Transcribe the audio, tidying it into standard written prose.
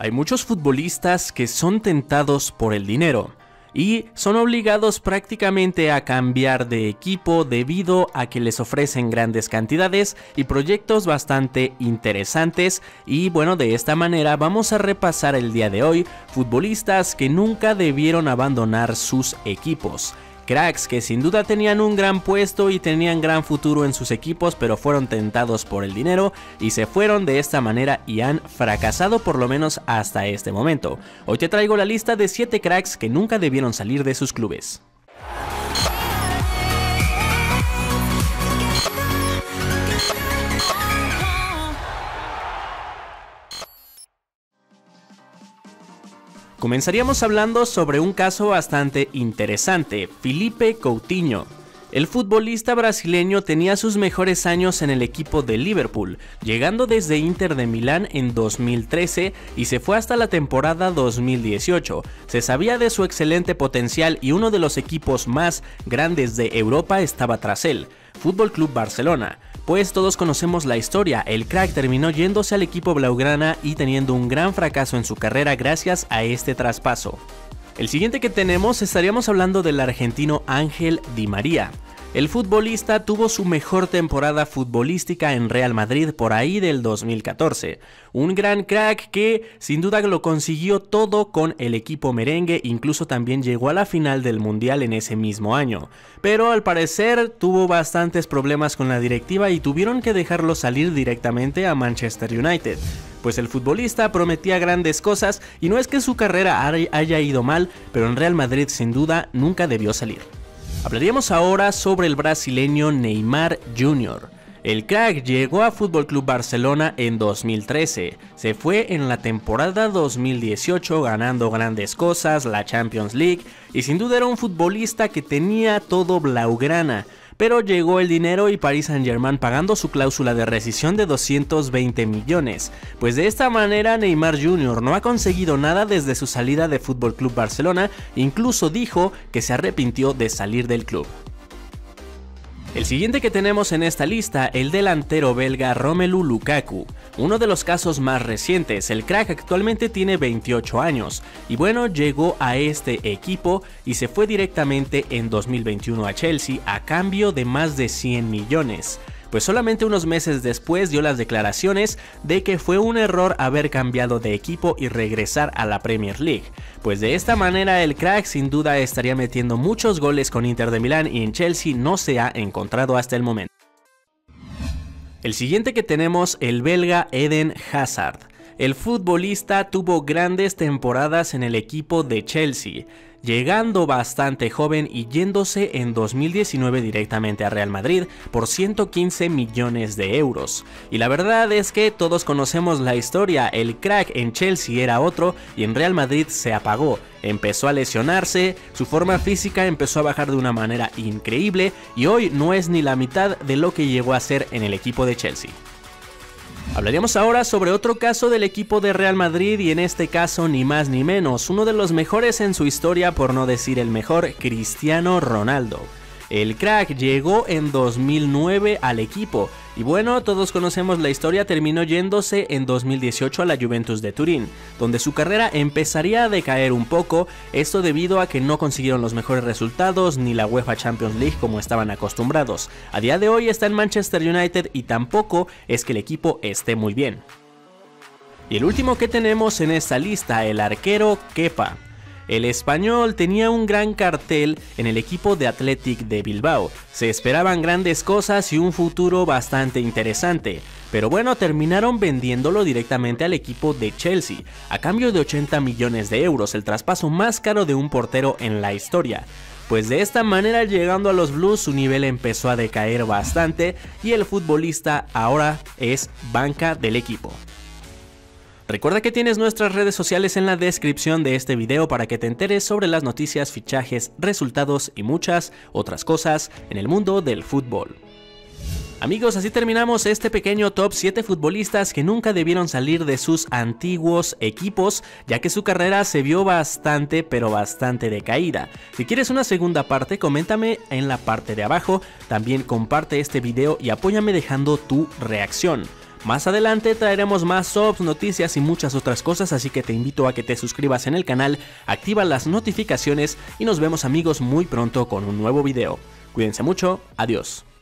Hay muchos futbolistas que son tentados por el dinero y son obligados prácticamente a cambiar de equipo debido a que les ofrecen grandes cantidades y proyectos bastante interesantes. Y bueno, de esta manera vamos a repasar el día de hoy futbolistas que nunca debieron abandonar sus equipos. Cracks que sin duda tenían un gran puesto y tenían gran futuro en sus equipos, pero fueron tentados por el dinero y se fueron de esta manera y han fracasado por lo menos hasta este momento. Hoy te traigo la lista de 7 cracks que nunca debieron salir de sus clubes. Comenzaríamos hablando sobre un caso bastante interesante, Felipe Coutinho. El futbolista brasileño tenía sus mejores años en el equipo de Liverpool, llegando desde Inter de Milán en 2013 y se fue hasta la temporada 2018. Se sabía de su excelente potencial y uno de los equipos más grandes de Europa estaba tras él, Fútbol Club Barcelona. Pues todos conocemos la historia, el crack terminó yéndose al equipo blaugrana y teniendo un gran fracaso en su carrera gracias a este traspaso. El siguiente que tenemos estaríamos hablando del argentino Ángel Di María. El futbolista tuvo su mejor temporada futbolística en Real Madrid por ahí del 2014. Un gran crack que sin duda lo consiguió todo con el equipo merengue, incluso también llegó a la final del Mundial en ese mismo año. Pero al parecer tuvo bastantes problemas con la directiva y tuvieron que dejarlo salir directamente a Manchester United. Pues el futbolista prometía grandes cosas y no es que su carrera haya ido mal, pero en Real Madrid sin duda nunca debió salir. Hablaríamos ahora sobre el brasileño Neymar Jr. El crack llegó a Fútbol Club Barcelona en 2013, se fue en la temporada 2018 ganando grandes cosas, la Champions League, y sin duda era un futbolista que tenía todo blaugrana. Pero llegó el dinero y Paris Saint-Germain pagando su cláusula de rescisión de 220 millones. Pues de esta manera Neymar Jr. no ha conseguido nada desde su salida de Fútbol Club Barcelona, incluso dijo que se arrepintió de salir del club. El siguiente que tenemos en esta lista, el delantero belga Romelu Lukaku, uno de los casos más recientes. El crack actualmente tiene 28 años y bueno, llegó a este equipo y se fue directamente en 2021 a Chelsea a cambio de más de 100 millones. Pues solamente unos meses después dio las declaraciones de que fue un error haber cambiado de equipo y regresar a la Premier League. Pues de esta manera el crack sin duda estaría metiendo muchos goles con Inter de Milán y en Chelsea no se ha encontrado hasta el momento. El siguiente que tenemos, el belga Eden Hazard. El futbolista tuvo grandes temporadas en el equipo de Chelsea, llegando bastante joven y yéndose en 2019 directamente a Real Madrid por 115 millones de euros. Y la verdad es que todos conocemos la historia, el crack en Chelsea era otro y en Real Madrid se apagó. Empezó a lesionarse, su forma física empezó a bajar de una manera increíble y hoy no es ni la mitad de lo que llegó a ser en el equipo de Chelsea. Hablaríamos ahora sobre otro caso del equipo de Real Madrid y en este caso ni más ni menos, uno de los mejores en su historia, por no decir el mejor, Cristiano Ronaldo. El crack llegó en 2009 al equipo y bueno, todos conocemos la historia, terminó yéndose en 2018 a la Juventus de Turín, donde su carrera empezaría a decaer un poco, esto debido a que no consiguieron los mejores resultados ni la UEFA Champions League como estaban acostumbrados. A día de hoy está en Manchester United y tampoco es que el equipo esté muy bien. Y el último que tenemos en esta lista, el arquero Kepa. El español tenía un gran cartel en el equipo de Athletic de Bilbao, se esperaban grandes cosas y un futuro bastante interesante, pero bueno, terminaron vendiéndolo directamente al equipo de Chelsea, a cambio de 80 millones de euros, el traspaso más caro de un portero en la historia. Pues de esta manera, llegando a los Blues, su nivel empezó a decaer bastante y el futbolista ahora es banca del equipo. Recuerda que tienes nuestras redes sociales en la descripción de este video para que te enteres sobre las noticias, fichajes, resultados y muchas otras cosas en el mundo del fútbol. Amigos, así terminamos este pequeño top 7 futbolistas que nunca debieron salir de sus antiguos equipos, ya que su carrera se vio bastante, pero bastante decaída. Si quieres una segunda parte, coméntame en la parte de abajo, también comparte este video y apóyame dejando tu reacción. Más adelante traeremos más subs, noticias y muchas otras cosas, así que te invito a que te suscribas en el canal, activa las notificaciones y nos vemos amigos muy pronto con un nuevo video. Cuídense mucho, adiós.